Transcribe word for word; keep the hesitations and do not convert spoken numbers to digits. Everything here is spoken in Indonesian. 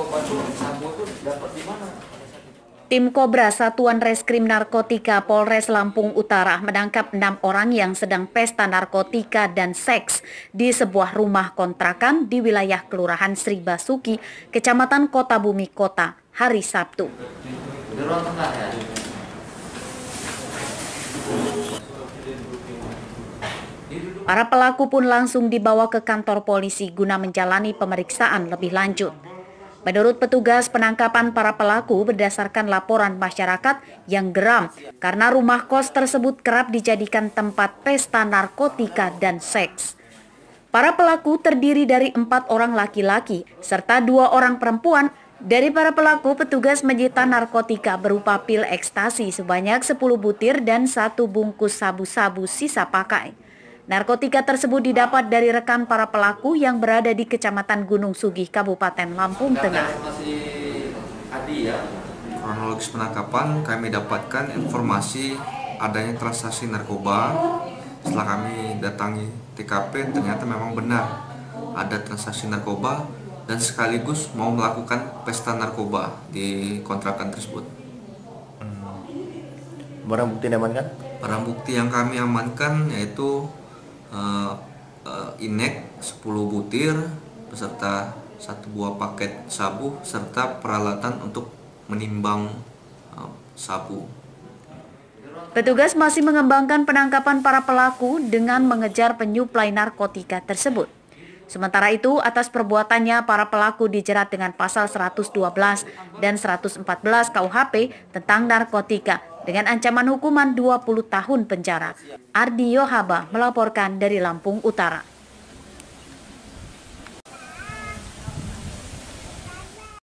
Tim Kobra Satuan Reskrim Narkotika Polres Lampung Utara menangkap enam orang yang sedang pesta narkotika dan seks di sebuah rumah kontrakan di wilayah Kelurahan Sri Basuki, Kecamatan Kota Bumi Kota, hari Sabtu. Para pelaku pun langsung dibawa ke kantor polisi guna menjalani pemeriksaan lebih lanjut. Menurut petugas, penangkapan para pelaku berdasarkan laporan masyarakat yang geram karena rumah kos tersebut kerap dijadikan tempat pesta narkotika dan seks. Para pelaku terdiri dari empat orang laki-laki serta dua orang perempuan. Dari para pelaku, petugas menyita narkotika berupa pil ekstasi sebanyak sepuluh butir dan satu bungkus sabu-sabu sisa pakai. Narkotika tersebut didapat dari rekan para pelaku yang berada di Kecamatan Gunung Sugih, Kabupaten Lampung Tengah. Kronologis penangkapan, kami dapatkan informasi adanya transaksi narkoba. Setelah kami datangi T K P, ternyata memang benar ada transaksi narkoba dan sekaligus mau melakukan pesta narkoba di kontrakan tersebut. Barang bukti diamankan? Barang bukti yang kami amankan yaitu Uh, uh, inek sepuluh butir beserta satu buah paket sabu serta peralatan untuk menimbang uh, sabu. Petugas masih mengembangkan penangkapan para pelaku dengan mengejar penyuplai narkotika tersebut. Sementara itu, atas perbuatannya para pelaku dijerat dengan pasal seratus dua belas dan seratus empat belas K U H P tentang narkotika dengan ancaman hukuman dua puluh tahun penjara. Ardi Yohaba melaporkan dari Lampung Utara.